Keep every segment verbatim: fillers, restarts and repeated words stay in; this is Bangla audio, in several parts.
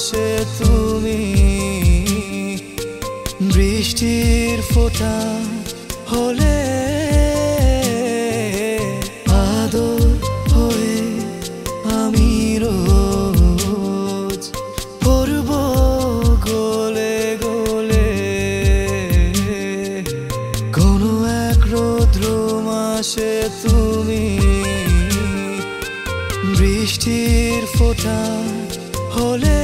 মাসে তুমি বৃষ্টির ফোঁটা হলে আদর হয়ে আমি রোজ পড়ব গলে গলে। কোনো এক রৌদ্র মাসে তুমি বৃষ্টির ফোঁটা হলে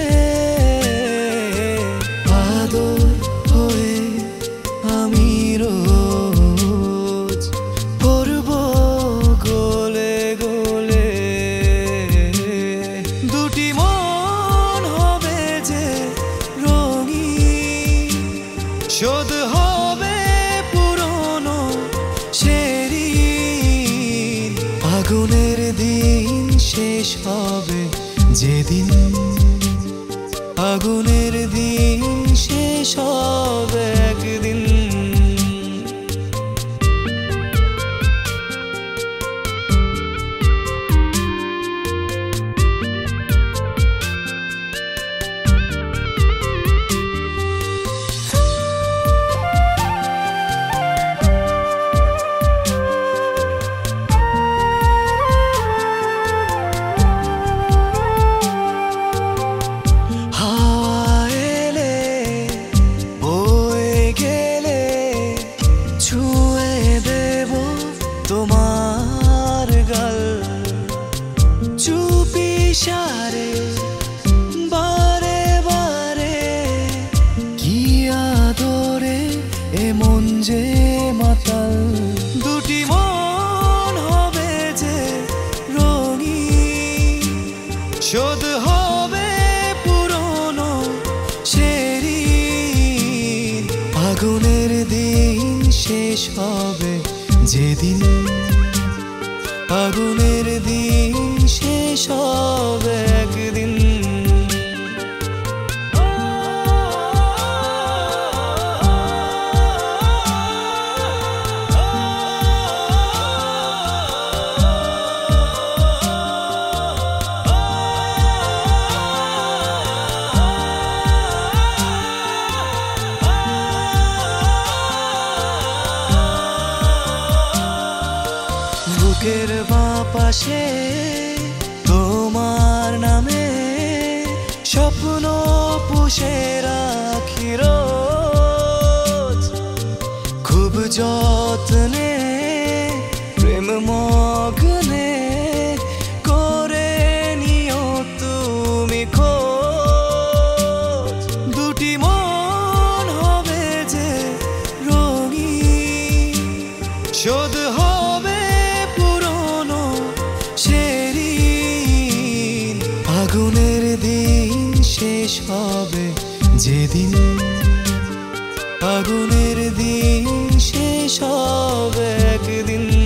আদর হয়ে আমি রোজ পড়ব গলে গলে। দুটি মন হবে যে রঙিন, শোধ হবে পুরনো সেদিন। আগুনের দিন শেষ হবে যেদিন, আগুনের দিন শেষ হবে একদিন। তোমার গাল চুপি সারে বারে বারে কি আদরে এমন যে মাতাল। দুটি মন হবে যে রঙিন, শোধ হবে পুরনো সেদিন। আগুনের দিন শেষ হবে যেদিন, আগুনের দিন শেষ হবে একদিন। বুকের বাঁ পাশে তোমার নামে স্বপ্ন পুষে রাখি রোজ। খুব যত্নে প্রেম মগ্নে করে নিও তুমি খোঁজ। দুটি মন হবে যে রঙিন, শোধ হবে পুরনো সেদিন। আগুনের দিন শেষ হবে যেদিন, আগুনের দিন শেষ হবে একদিন।